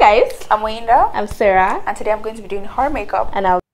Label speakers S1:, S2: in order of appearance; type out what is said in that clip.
S1: guys.
S2: I'm Wayinda.
S1: I'm Sarah.
S2: And today I'm going to be doing her makeup.
S1: And I'll